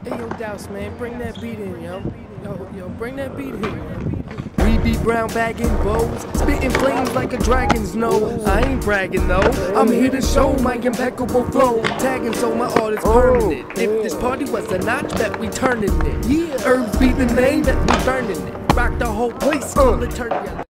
Hey yo, Douse, man, bring that beat in, yo. Yo, bring that beat in, yo. We be brown bagging bows, spitting flames like a dragon's nose. I ain't bragging though, I'm here to show my impeccable flow. Tagging so my art is permanent. If this party was a notch, bet we turning it. Yeah, Herbs be the name that we burning it. Rock the whole place, call it turkey.